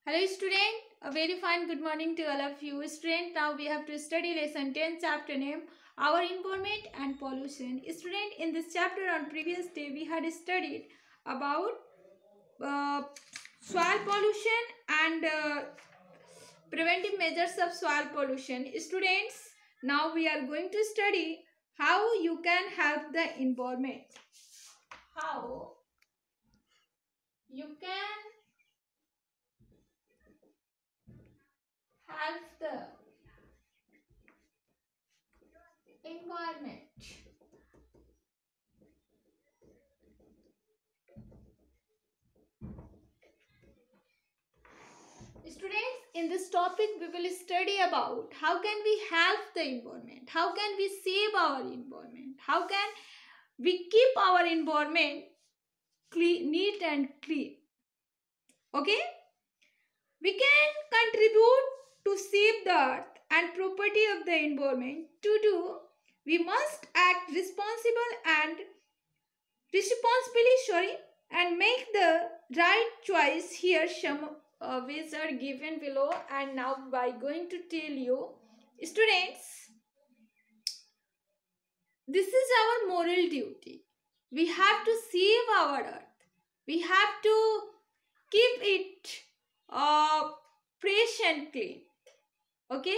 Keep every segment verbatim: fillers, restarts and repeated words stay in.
Hello student, a very fine good morning to all of you. Student, now we have to study lesson ten chapter name our environment and pollution. Student, in this chapter on previous day we had studied about uh, soil pollution and uh, preventive measures of soil pollution. Students, now we are going to study how you can help the environment. How you can help the environment. Students, in this topic we will study about how can we help the environment, how can we save our environment, how can we keep our environment clean, neat and clean. Okay, we can contribute to save the earth and property of the environment. To do, we must act responsible and responsibly, sorry, and make the right choice. Here some uh, ways are given below, and now by going to tell you, students, this is our moral duty. We have to save our earth. We have to keep it uh, fresh and clean. Okay,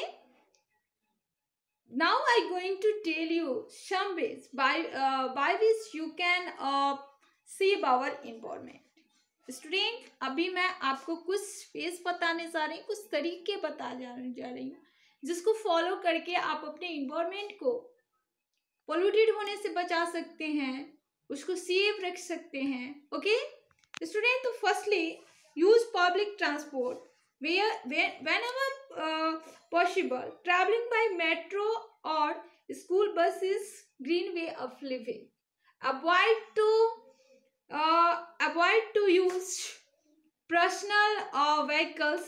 now I'm going to tell you some ways by uh, by which you can uh, save our environment. Student, अभी मैं आपको कुछ face बताने जा रही हूँ, कुछ तरीके बता जा रही हूँ जिसको फॉलो करके आप अपने इन्वायरमेंट को पोल्यूटेड होने से बचा सकते हैं, उसको सेफ रख सकते हैं. ओके स्टूडेंट, तो firstly use public transport whenever uh, possible. Traveling by metro or school bus is green way of living. Avoid to uh, avoid to use personal uh, vehicles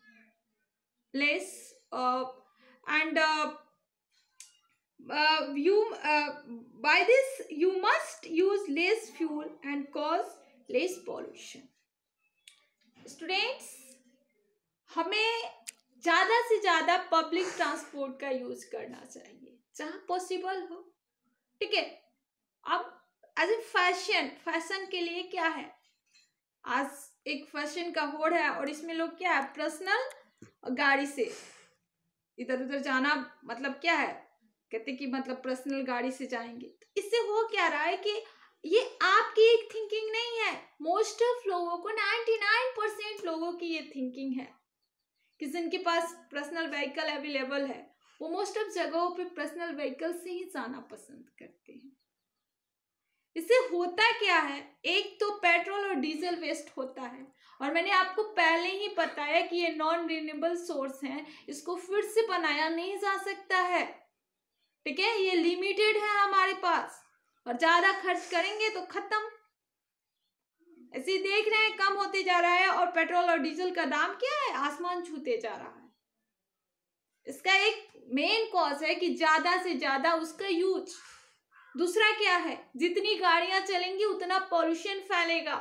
less uh, and uh, uh, you uh, by this you must use less fuel and cause less pollution. Students, हमें ज़्यादा से ज़्यादा public transport का use करना चाहिए जहाँ possible हो. ठीक है, अब एज ए फैशन फैशन के लिए क्या है, आज एक फैशन का होड़ है और इसमें लोग क्या है, पर्सनल गाड़ी से इधर उधर जाना, मतलब क्या है, कहते कि मतलब पर्सनल गाड़ी से जाएंगे. तो इससे हो क्या रहा है कि ये आपकी एक थिंकिंग नहीं है, मोस्ट ऑफ लोगों को निन्यानवे परसेंट लोगों की ये थिंकिंग है कि जिनके पास पर्सनल व्हीकल अवेलेबल है वो मोस्ट ऑफ जगहों पे पर्सनल व्हीकल से ही जाना पसंद करते हैं. इससे होता क्या है, एक तो पेट्रोल और डीजल वेस्ट होता है, और मैंने आपको पहले ही बताया कि ये नॉन रिन्यूएबल सोर्स हैं, इसको फिर से बनाया नहीं जा सकता है. ठीक है, ये लिमिटेड है हमारे पास, और ज्यादा खर्च करेंगे तो खत्म. ऐसे देख रहे हैं कम होते जा रहा है, और पेट्रोल और डीजल का दाम क्या है, आसमान छूते जा रहा है. इसका एक मेन कॉज है कि ज्यादा से ज्यादा उसका यूज. दूसरा क्या है, जितनी गाड़ियां चलेंगी उतना पॉल्यूशन फैलेगा.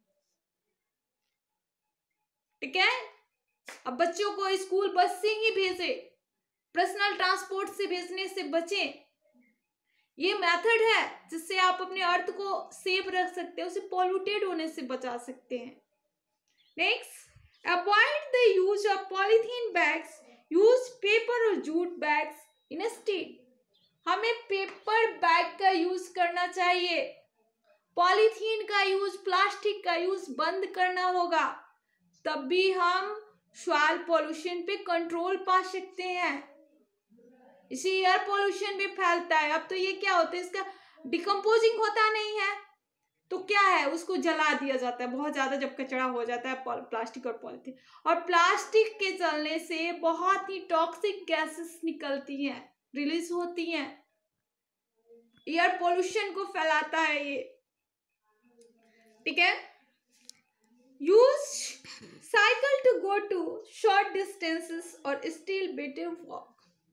ठीक है, अब बच्चों को स्कूल बस से ही भेजे, पर्सनल ट्रांसपोर्ट से भेजने से बचें. ये मेथड है जिससे आप अपने अर्थ को सेफ रख सकते हैं, उसे पॉल्यूटेड होने से बचा सकते हैं. Next, avoid the use of polythene bags, use paper और जूट बैग्स इंस्टेड. हमें पेपर बैग का यूज करना चाहिए, पॉलीथीन का यूज, प्लास्टिक का यूज बंद करना होगा, तब भी हम सॉइल पोल्यूशन पे कंट्रोल पा सकते हैं. इसी एयर पोल्यूशन भी फैलता है. अब तो ये क्या होता है, इसका डिकम्पोजिंग होता नहीं है, तो क्या है, उसको जला दिया जाता है बहुत ज्यादा जब कचरा हो जाता है, प्लास्टिक और पॉलीथीन. और प्लास्टिक के जलने से बहुत ही टॉक्सिक गैसेस निकलती हैं, रिलीज होती हैं, एयर पोल्यूशन को फैलाता है ये. ठीक है, use cycle to go to short distances और स्टिल बेटर वॉक.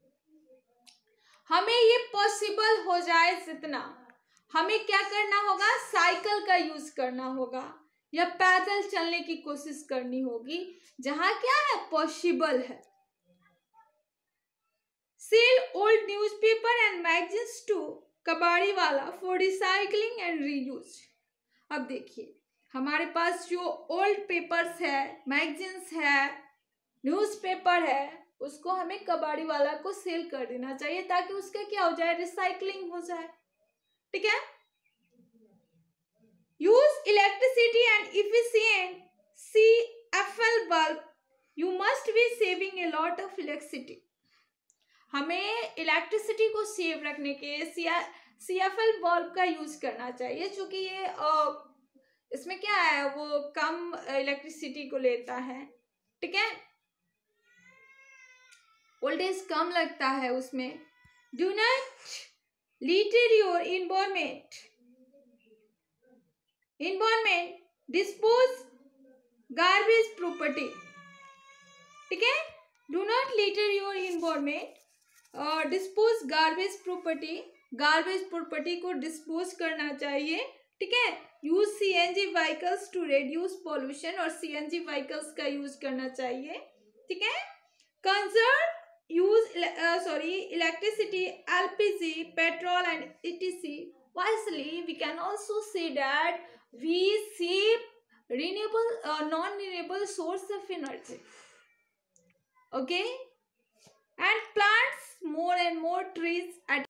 हमें ये पॉसिबल हो जाए जितना, हमें क्या करना होगा, साइकिल का यूज करना होगा, या पैदल चलने की कोशिश करनी होगी जहां क्या है पॉसिबल है। Sell old newspaper and magazines to kabadi wala for recycling and reuse. अब देखिए हमारे पास जो ओल्ड पेपर्स है, मैगजीन्स है, न्यूज़पेपर है, उसको हमें कबाड़ी वाला को सेल कर देना चाहिए ताकि उसका क्या हो जाए, रिसाइकलिंग हो जाए। ठीक है। Use electricity and efficient C F L bulb, you must be saving a lot of electricity. हमें इलेक्ट्रिसिटी को सेव रखने के सी एफ एल बल्ब का यूज करना चाहिए, क्योंकि ये आ, इसमें क्या है वो कम इलेक्ट्रिसिटी को लेता है। ठीक है, वोल्टेज कम लगता है उसमें। Do not litter your environment environment dispose garbage property. ठीक है, do not litter your environment dispose garbage property, garbage property को डिस्पोज करना चाहिए। ठीक है, use C N G vehicles to reduce pollution, और सी एन जी व्हीकल्स का use करना चाहिए। ठीक है, conserve use uh, sorry electricity, L P G, petrol and et cetera wisely. We can also say that we save renewable uh, non renewable source of energy. Okay, and plants more and more trees at